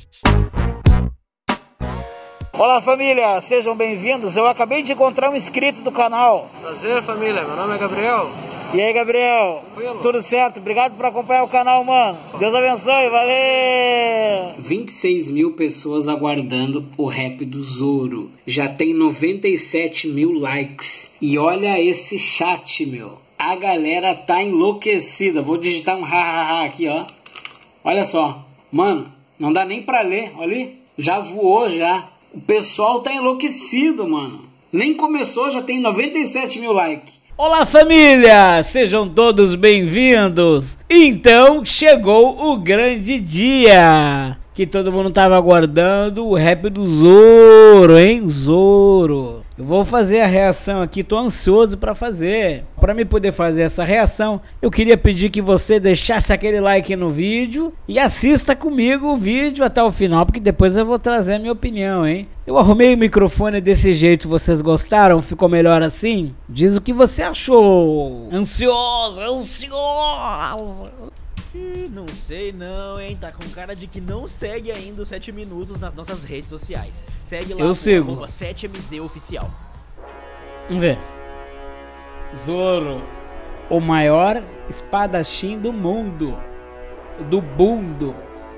Olá família, sejam bem-vindos. Eu acabei de encontrar um inscrito do canal. Prazer família, meu nome é Gabriel. E aí Gabriel, tudo certo? Obrigado por acompanhar o canal, mano. Deus abençoe, valeu! 26 mil pessoas aguardando o rap do Zoro. Já tem 97 mil likes. E olha esse chat, meu. A galera tá enlouquecida. Vou digitar um hahaha aqui, ó. Olha só. Mano, não dá nem pra ler. Olha ali. Já voou, já. O pessoal tá enlouquecido, mano. Nem começou, já tem 97 mil likes. Olá família, sejam todos bem-vindos. Então chegou o grande dia que todo mundo tava aguardando, o rap do Zoro, hein? Zoro. Eu vou fazer a reação aqui, tô ansioso pra fazer. Pra me poder fazer essa reação, eu queria pedir que você deixasse aquele like no vídeo e assista comigo o vídeo até o final, porque depois eu vou trazer a minha opinião, hein? Eu arrumei o microfone desse jeito, vocês gostaram? Ficou melhor assim? Diz o que você achou. Ansioso. Não sei não, hein? Tá com cara de que não segue ainda os 7 minutos nas nossas redes sociais. Segue lá, eu sigo. 7MZ Oficial. Vamos ver. Zoro, o maior espadachim do mundo. Do mundo.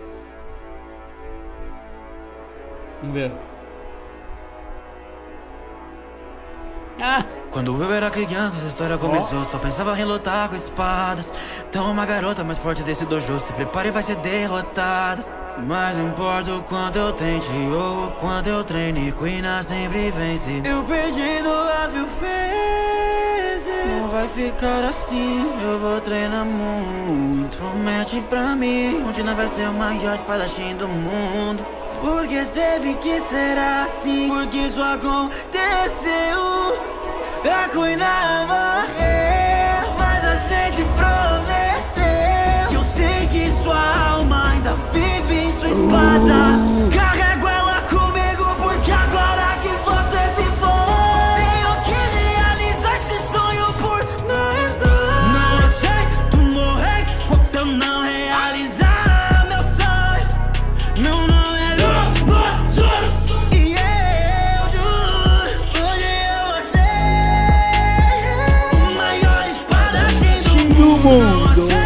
Vamos ver. Quando eu era criança, essa história começou. Só pensava em lutar com espadas. Então uma garota mais forte desse dojo se prepare e vai ser derrotada. Mas não importa o quanto eu tente ou o quanto eu treine, Kuina sempre vence. Eu perdi 2000 vezes. Não vai ficar assim, eu vou treinar muito. Promete pra mim, onde não vai ser o maior espadachim do mundo. Porque teve que ser assim, porque isso aconteceu. A Kuina morreu, mas a gente prometeu. Eu sei que sua alma ainda vive em sua espada. Carrego ela comigo porque agora que você se foi, tenho que realizar esse sonho por nós dois. Não aceito morrer quando eu não realizar meu sonho. Meu nome é Zoro e eu juro, hoje eu vou ser o maior espadachim do mundo.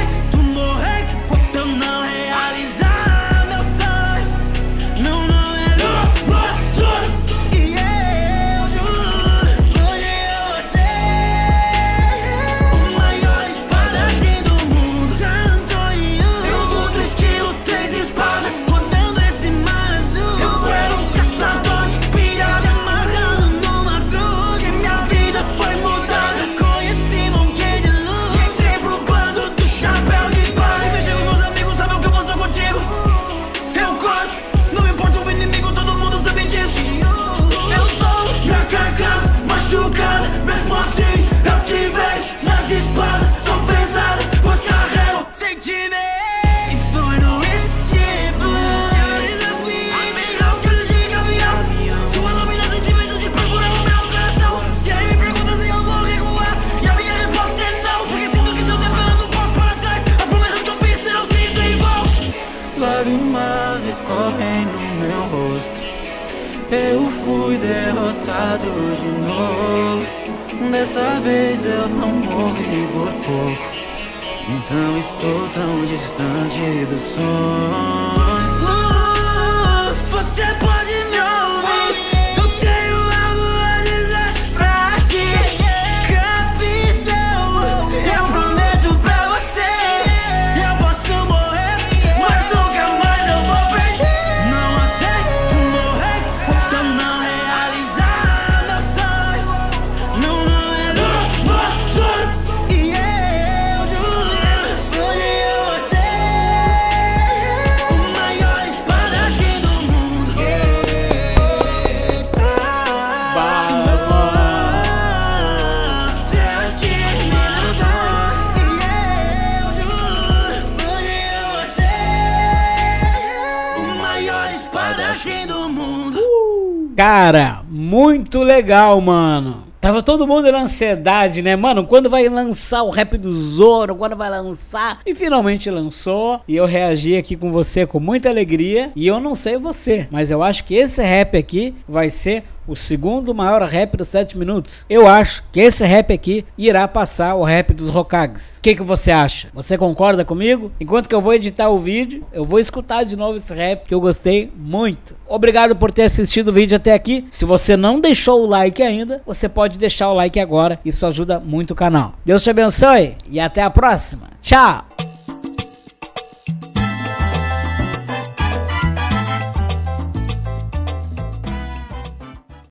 Lágrimas escorrem no meu rosto. Eu fui derrotado de novo. Dessa vez eu não morri por pouco. Então estou tão distante do sonho. Você pode me ouvir, eu tenho algo a dizer pra ti, capitão. Eu prometo pra você, eu posso morrer, mas nunca mais eu vou perder. Não aceito morrer quando eu não realizar meu sonho. Meu nome é Zoro e eu juro, hoje eu vou ser o maior espadachim do mundo. Cara, muito legal, mano. Tava todo mundo na ansiedade, né, mano? Quando vai lançar o rap do Zoro? Quando vai lançar? E finalmente lançou. E eu reagi aqui com você com muita alegria. E eu não sei você, mas eu acho que esse rap aqui vai ser o segundo maior rap dos 7 minutos. Eu acho que esse rap aqui irá passar o rap dos Hokages. O que você acha? Você concorda comigo? Enquanto que eu vou editar o vídeo, eu vou escutar de novo esse rap que eu gostei muito. Obrigado por ter assistido o vídeo até aqui. Se você não deixou o like ainda, você pode deixar o like agora. Isso ajuda muito o canal. Deus te abençoe e até a próxima. Tchau!